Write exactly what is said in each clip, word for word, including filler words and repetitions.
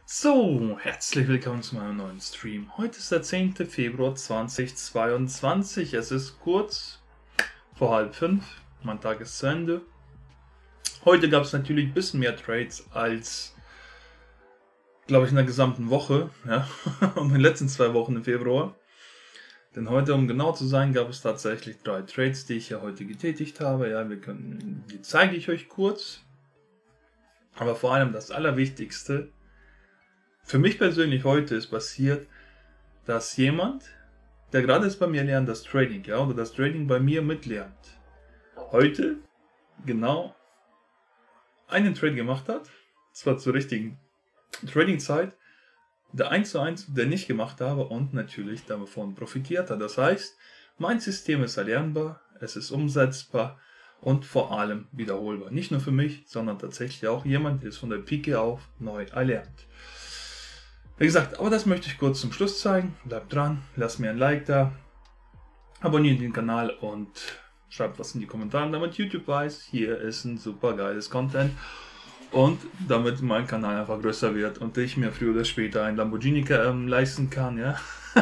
So, herzlich willkommen zu meinem neuen Stream. Heute ist der zehnte Februar zweitausendzweiundzwanzig. Es ist kurz vor halb fünf. Mein Tag ist zu Ende. Heute gab es natürlich ein bisschen mehr Trades als, glaube ich, in der gesamten Woche. Ja, und in den letzten zwei Wochen im Februar. Denn heute, um genau zu sein, gab es tatsächlich drei Trades, die ich ja heute getätigt habe. Ja, wir können, die zeige ich euch kurz. Aber vor allem das Allerwichtigste. Für mich persönlich heute ist passiert, dass jemand, der gerade jetzt bei mir lernt, das Trading, ja, oder das Trading bei mir mitlernt, heute genau einen Trade gemacht hat, zwar zur richtigen Trading-Zeit, der eins zu eins, der nicht gemacht habe und natürlich davon profitiert hat. Das heißt, mein System ist erlernbar, es ist umsetzbar und vor allem wiederholbar. Nicht nur für mich, sondern tatsächlich auch jemand, der es von der Pike auf neu erlernt. Wie gesagt, aber das möchte ich kurz zum Schluss zeigen. Bleibt dran, lasst mir ein Like da, abonniert den Kanal und schreibt was in die Kommentare, damit YouTube weiß, hier ist ein super geiles Content und damit mein Kanal einfach größer wird und ich mir früher oder später ein Lamborghini ähm, leisten kann, ja.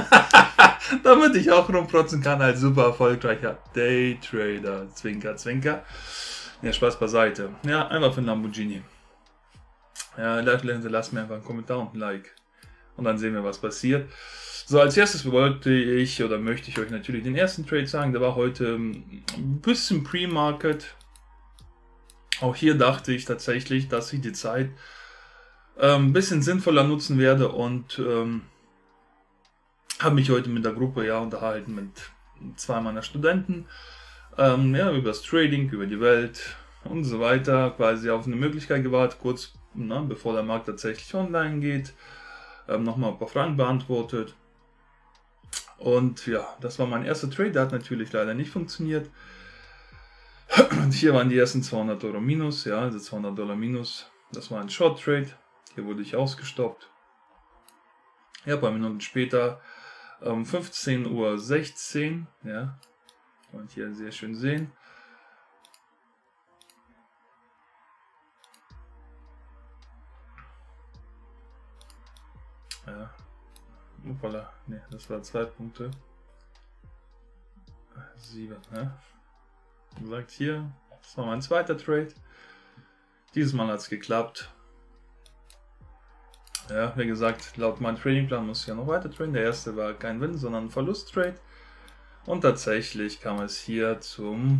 Damit ich auch rumprotzen kann als super erfolgreicher Daytrader. Zwinker, zwinker. Ja, Spaß beiseite. Ja, einfach für ein Lamborghini. Ja, lasst mir einfach einen Kommentar und ein Like. Und dann sehen wir, was passiert. So, als erstes wollte ich oder möchte ich euch natürlich den ersten Trade sagen. Der war heute ein bisschen Pre-Market. Auch hier dachte ich tatsächlich, dass ich die Zeit ähm, ein bisschen sinnvoller nutzen werde und ähm, habe mich heute mit der Gruppe ja unterhalten, mit zwei meiner Studenten. Ähm, ja, über das Trading, über die Welt und so weiter. Quasi auf eine Möglichkeit gewartet, kurz na, bevor der Markt tatsächlich online geht. Ähm, nochmal ein paar Fragen beantwortet. Und ja, das war mein erster Trade, der hat natürlich leider nicht funktioniert. Und hier waren die ersten zweihundert Euro minus, ja, also zweihundert Dollar minus. Das war ein Short Trade. Hier wurde ich ausgestoppt. Ja, ein paar Minuten später, um fünfzehn Uhr sechzehn, ja, und hier sehr schön sehen. Ja, upala, ne, das war zwei Punkte. sieben, ja. Wie gesagt, hier, das war mein zweiter Trade. Dieses Mal hat es geklappt. Ja, wie gesagt, laut meinem Tradingplan muss ich ja noch weiter traden. Der erste war kein Win, sondern ein Verlust-Trade. Und tatsächlich kam es hier zum,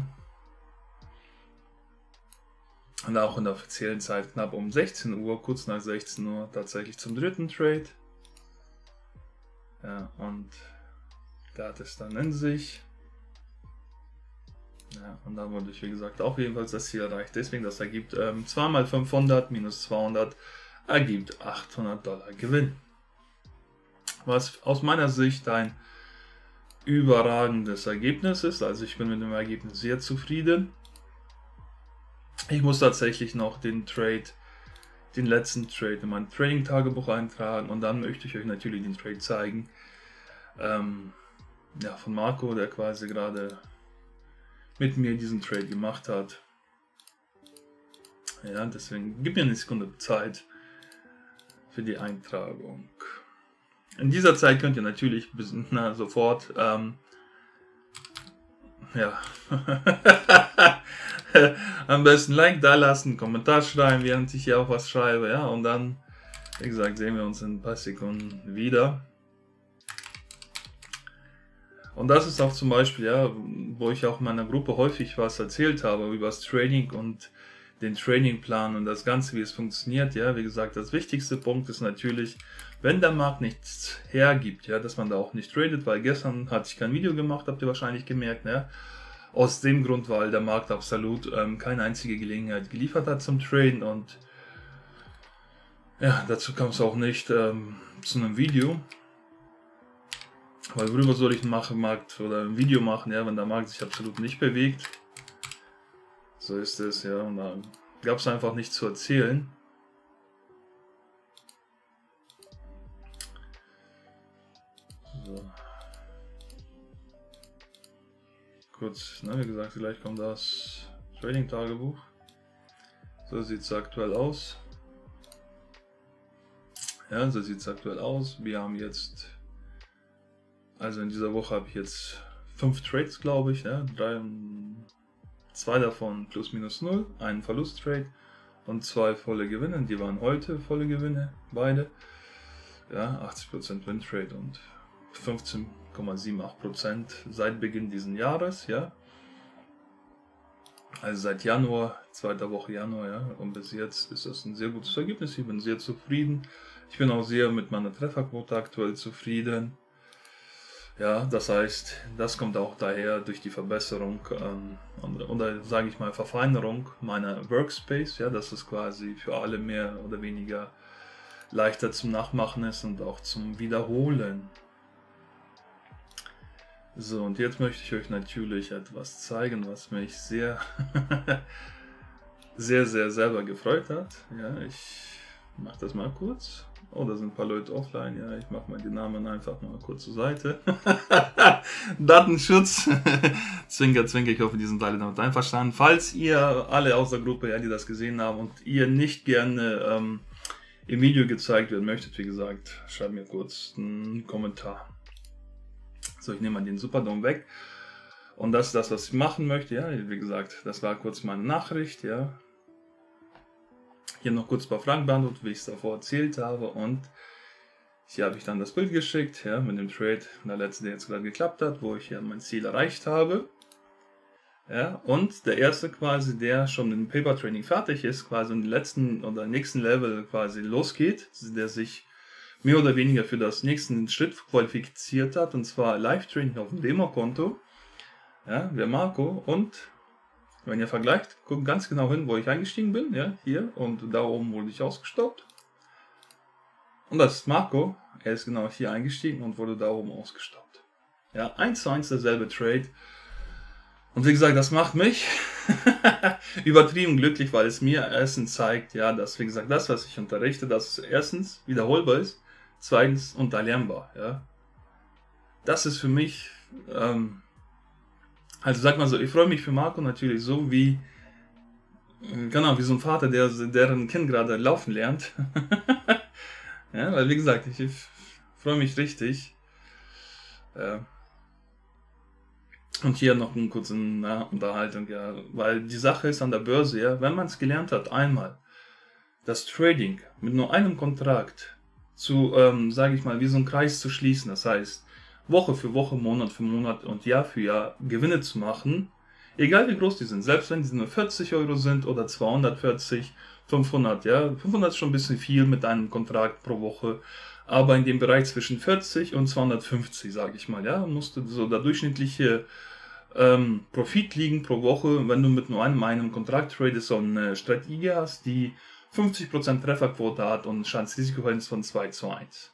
und auch in der offiziellen Zeit knapp um sechzehn Uhr, kurz nach sechzehn Uhr, tatsächlich zum dritten Trade. Ja, und der hat es dann in sich. Ja, und dann wurde ich, wie gesagt, auch jedenfalls das Ziel erreicht. Deswegen, das ergibt ähm, zwei mal fünfhundert minus zweihundert ergibt achthundert Dollar Gewinn. Was aus meiner Sicht ein überragendes Ergebnis ist. Also ich bin mit dem Ergebnis sehr zufrieden. Ich muss tatsächlich noch den Trade, den letzten Trade in mein Trading-Tagebuch eintragen und dann möchte ich euch natürlich den Trade zeigen. Ähm, ja, von Marco, der quasi gerade mit mir diesen Trade gemacht hat. Ja, deswegen gib mir eine Sekunde Zeit für die Eintragung. In dieser Zeit könnt ihr natürlich bis, na, sofort ähm, ja am besten ein Like da lassen, einen Kommentar schreiben, während ich hier auch was schreibe, ja, und dann, wie gesagt, sehen wir uns in ein paar Sekunden wieder. Und das ist auch zum Beispiel, ja, wo ich auch meiner Gruppe häufig was erzählt habe über das Trading und den Tradingplan und das Ganze, wie es funktioniert. Ja, wie gesagt, das wichtigste Punkt ist natürlich, wenn der Markt nichts hergibt, ja, dass man da auch nicht tradet, weil gestern hatte ich kein Video gemacht, habt ihr wahrscheinlich gemerkt, ne? Aus dem Grund, weil der Markt absolut ähm, keine einzige Gelegenheit geliefert hat zum Traden und ja, dazu kam es auch nicht ähm, zu einem Video. Weil worüber soll ich einen Markt oder ein Video machen, ja, wenn der Markt sich absolut nicht bewegt. So ist es, ja, und da gab es einfach nichts zu erzählen. So. Kurz, ne, wie gesagt, gleich kommt das Trading-Tagebuch. So sieht es aktuell aus. Ja, so sieht es aktuell aus. Wir haben jetzt, also in dieser Woche habe ich jetzt fünf Trades, glaube ich. Ja, drei, zwei davon plus minus null, einen Verlusttrade und zwei volle Gewinne. Die waren heute volle Gewinne, beide. Ja, achtzig Prozent Win-Trade und fünfzehn Komma achtundsiebzig Prozent seit Beginn dieses Jahres. Ja. Also seit Januar, zweiter Woche Januar, ja, und bis jetzt ist das ein sehr gutes Ergebnis. Ich bin sehr zufrieden. Ich bin auch sehr mit meiner Trefferquote aktuell zufrieden. Ja, das heißt, das kommt auch daher durch die Verbesserung ähm, oder sage ich mal Verfeinerung meiner Workspace. Ja, dass es quasi für alle mehr oder weniger leichter zum Nachmachen ist und auch zum Wiederholen. So, und jetzt möchte ich euch natürlich etwas zeigen, was mich sehr, sehr, sehr selber gefreut hat. Ja, ich mache das mal kurz. Oh, da sind ein paar Leute offline. Ja, ich mache mal die Namen einfach mal kurz zur Seite. Datenschutz. Zwinker, zwinker, ich hoffe, die sind alle damit einverstanden. Falls ihr alle aus der Gruppe, ja, die das gesehen haben und ihr nicht gerne ähm, im Video gezeigt werden möchtet, wie gesagt, schreibt mir kurz einen Kommentar. So, ich nehme mal den Superdome weg. Und das ist das, was ich machen möchte. Ja, wie gesagt, das war kurz meine Nachricht. Ja. Hier noch kurz ein paar Fragen beantwortet, wie ich es davor erzählt habe. Und hier habe ich dann das Bild geschickt, ja, mit dem Trade, der letzte, der jetzt gerade geklappt hat, wo ich ja mein Ziel erreicht habe. Ja, und der erste quasi, der schon im Paper Training fertig ist, quasi im letzten oder nächsten Level quasi losgeht, der sich mehr oder weniger für das nächsten Schritt qualifiziert hat, und zwar Live-Training auf dem Demo-Konto. Ja, der Marco. Und wenn ihr vergleicht, guckt ganz genau hin, wo ich eingestiegen bin. Ja, hier. Und da oben wurde ich ausgestoppt. Und das ist Marco. Er ist genau hier eingestiegen und wurde da oben ausgestoppt. Ja, eins zu eins derselbe Trade. Und wie gesagt, das macht mich übertrieben glücklich, weil es mir erstens zeigt, ja, dass, wie gesagt, das, was ich unterrichte, dass es erstens wiederholbar ist, zweitens unterlernbar, ja. Das ist für mich, ähm, also sag mal so, ich freue mich für Marco natürlich so wie, genau, wie so ein Vater, der deren Kind gerade laufen lernt. Ja, weil wie gesagt, ich, ich freue mich richtig. Äh, und hier noch eine kurze na, Unterhaltung, ja, weil die Sache ist an der Börse, ja, wenn man es gelernt hat, einmal das Trading mit nur einem Kontrakt zu, ähm, sage ich mal, wie so einen Kreis zu schließen. Das heißt, Woche für Woche, Monat für Monat und Jahr für Jahr Gewinne zu machen. Egal wie groß die sind. Selbst wenn die nur vierzig Euro sind oder zweihundertvierzig, fünfhundert. Ja, fünfhundert ist schon ein bisschen viel mit einem Kontrakt pro Woche. Aber in dem Bereich zwischen vierzig und zweihundertfünfzig, sage ich mal, ja, musste so der durchschnittliche ähm, Profit liegen pro Woche, wenn du mit nur einem, einem Kontrakt tradest und eine Strategie hast, die fünfzig Prozent Trefferquote hat und ein Chance-Risiko-Verhältnis von zwei zu eins.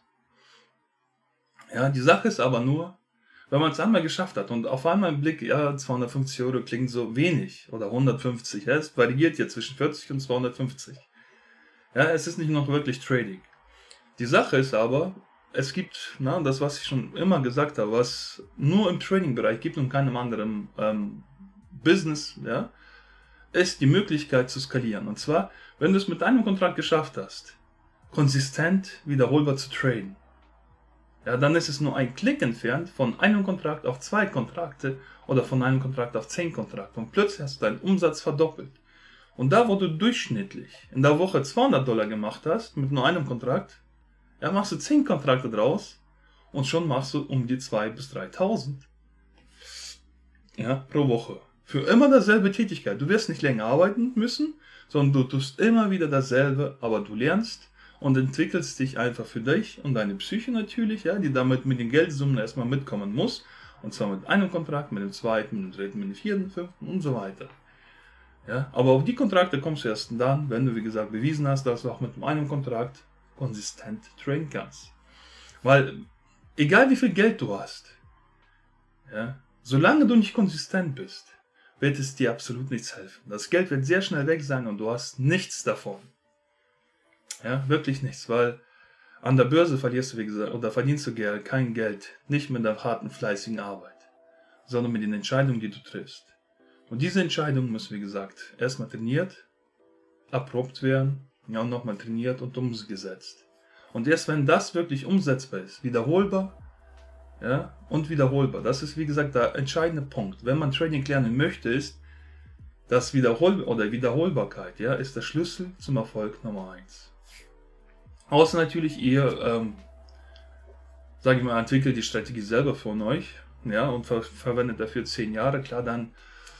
Ja, die Sache ist aber nur, wenn man es einmal geschafft hat und auf einmal im Blick, ja, zweihundertfünfzig Euro klingt so wenig oder hundertfünfzig, ja, es variiert jetzt zwischen vierzig und zweihundertfünfzig. Ja, es ist nicht noch wirklich Trading. Die Sache ist aber, es gibt, na, das was ich schon immer gesagt habe, was nur im Trading-Bereich gibt und keinem anderen ähm, Business, ja, ist die Möglichkeit zu skalieren. Und zwar, wenn du es mit einem Kontrakt geschafft hast, konsistent wiederholbar zu traden, ja, dann ist es nur ein Klick entfernt von einem Kontrakt auf zwei Kontrakte oder von einem Kontrakt auf zehn Kontrakte. Und plötzlich hast du deinen Umsatz verdoppelt. Und da, wo du durchschnittlich in der Woche zweihundert Dollar gemacht hast, mit nur einem Kontrakt, ja, machst du zehn Kontrakte draus und schon machst du um die zweitausend bis dreitausend. Ja, pro Woche. Für immer dasselbe Tätigkeit. Du wirst nicht länger arbeiten müssen, sondern du tust immer wieder dasselbe, aber du lernst und entwickelst dich einfach für dich und deine Psyche natürlich, ja, die damit mit den Geldsummen erstmal mitkommen muss. Und zwar mit einem Kontrakt, mit dem zweiten, mit dem dritten, mit dem vierten, fünften und so weiter. Ja, aber auf die Kontrakte kommst du erst dann, wenn du, wie gesagt, bewiesen hast, dass du auch mit einem Kontrakt konsistent traden kannst. Weil, egal wie viel Geld du hast, ja, solange du nicht konsistent bist, wird es dir absolut nichts helfen. Das Geld wird sehr schnell weg sein und du hast nichts davon. Ja, wirklich nichts, weil an der Börse verlierst du, wie gesagt, oder verdienst du Geld, kein Geld, nicht mit der harten, fleißigen Arbeit, sondern mit den Entscheidungen, die du triffst. Und diese Entscheidungen müssen, wie gesagt, erstmal trainiert, erprobt werden, ja, und nochmal trainiert und umgesetzt. Und erst wenn das wirklich umsetzbar ist, wiederholbar, ja, und wiederholbar, das ist wie gesagt der entscheidende Punkt. Wenn man Trading lernen möchte, ist das Wiederhol- oder Wiederholbarkeit, ja, ist der Schlüssel zum Erfolg Nummer eins. Außer natürlich ihr, ähm, sage ich mal, entwickelt die Strategie selber von euch, ja, und ver verwendet dafür zehn Jahre, klar, dann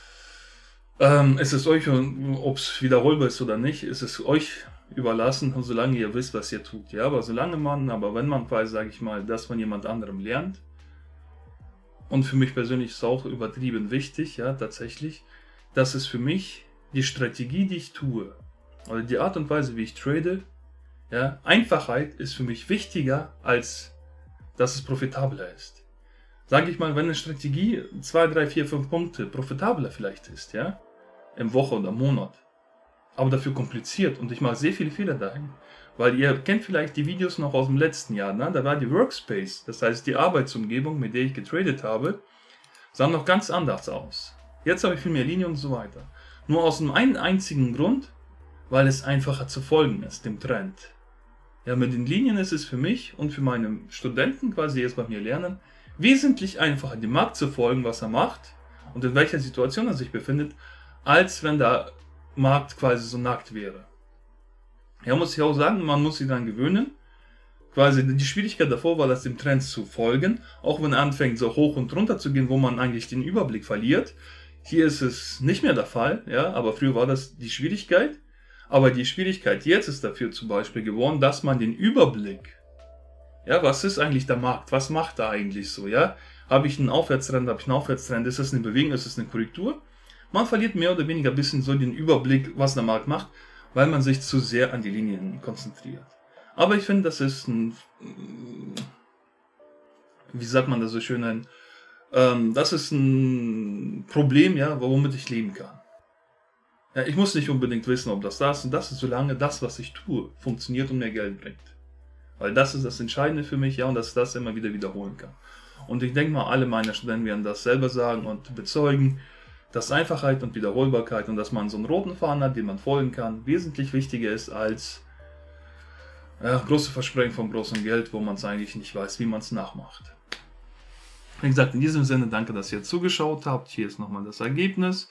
ähm, ist es euch, ob es wiederholbar ist oder nicht, ist es euch überlassen, und solange ihr wisst, was ihr tut, ja, aber solange man, aber wenn man quasi, sage ich mal, das von jemand anderem lernt, und für mich persönlich ist es auch übertrieben wichtig, ja, tatsächlich, dass es für mich die Strategie, die ich tue, oder die Art und Weise, wie ich trade, ja, Einfachheit ist für mich wichtiger, als dass es profitabler ist. Sage ich mal, wenn eine Strategie zwei, drei, vier, fünf Punkte profitabler vielleicht ist, ja, im Woche oder Monat, aber dafür kompliziert und ich mache sehr viele Fehler dahin, weil ihr kennt vielleicht die Videos noch aus dem letzten Jahr, ne? Da war die Workspace, das heißt die Arbeitsumgebung, mit der ich getradet habe, sah noch ganz anders aus. Jetzt habe ich viel mehr Linien und so weiter. Nur aus einem einen einzigen Grund, weil es einfacher zu folgen ist, dem Trend. Ja, mit den Linien ist es für mich und für meine Studenten, quasi die jetzt bei mir lernen, wesentlich einfacher, dem Markt zu folgen, was er macht und in welcher Situation er sich befindet, als wenn der Markt quasi so nackt wäre. Ja, muss ich auch sagen, man muss sich daran gewöhnen. Quasi die Schwierigkeit davor war, das dem Trend zu folgen, auch wenn er anfängt so hoch und runter zu gehen, wo man eigentlich den Überblick verliert. Hier ist es nicht mehr der Fall, ja, aber früher war das die Schwierigkeit. Aber die Schwierigkeit jetzt ist dafür zum Beispiel geworden, dass man den Überblick, ja, was ist eigentlich der Markt, was macht er eigentlich so, ja, habe ich einen Aufwärtstrend, habe ich einen Aufwärtstrend, ist das eine Bewegung, ist das eine Korrektur? Man verliert mehr oder weniger ein bisschen so den Überblick, was der Markt macht, weil man sich zu sehr an die Linien konzentriert. Aber ich finde, das ist ein, wie sagt man das so schön, ein, ähm, das ist ein Problem, ja, womit ich leben kann. Ja, ich muss nicht unbedingt wissen, ob das das und das ist, solange das, was ich tue, funktioniert und mir Geld bringt. Weil das ist das Entscheidende für mich, ja, und dass ich das immer wieder wiederholen kann. Und ich denke mal, alle meine Studenten werden das selber sagen und bezeugen, dass Einfachheit und Wiederholbarkeit und dass man so einen roten Faden hat, den man folgen kann, wesentlich wichtiger ist als ja, große Versprechen vom großen Geld, wo man es eigentlich nicht weiß, wie man es nachmacht. Wie gesagt, in diesem Sinne, danke, dass ihr zugeschaut habt. Hier ist nochmal das Ergebnis.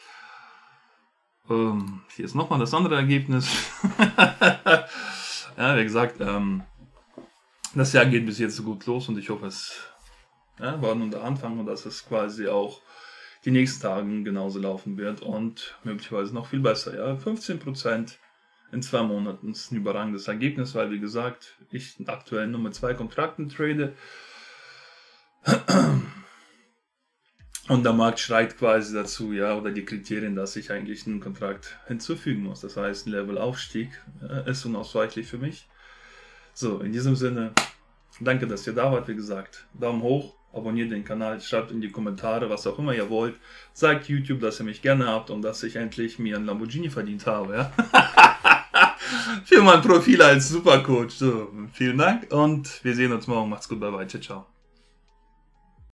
Ähm, hier ist nochmal das andere Ergebnis. Ja, wie gesagt, ähm, das Jahr geht bis jetzt so gut los und ich hoffe, es ja, war nur der Anfang und dass es quasi auch die nächsten Tage genauso laufen wird und möglicherweise noch viel besser. Ja, fünfzehn Prozent in zwei Monaten ist ein überragendes Ergebnis, weil wie gesagt, ich aktuell nur mit zwei Kontrakten trade und der Markt schreit quasi dazu, ja, oder die Kriterien, dass ich eigentlich einen Kontrakt hinzufügen muss. Das heißt, ein Levelaufstieg äh, ist unausweichlich für mich. So, in diesem Sinne, danke, dass ihr da wart. Wie gesagt, Daumen hoch, abonniert den Kanal, schreibt in die Kommentare, was auch immer ihr wollt. Sagt YouTube, dass ihr mich gerne habt und dass ich endlich mir einen Lamborghini verdient habe. Ja? Für mein Profil als Supercoach. So, vielen Dank und wir sehen uns morgen. Macht's gut, bye bye, ciao, ciao.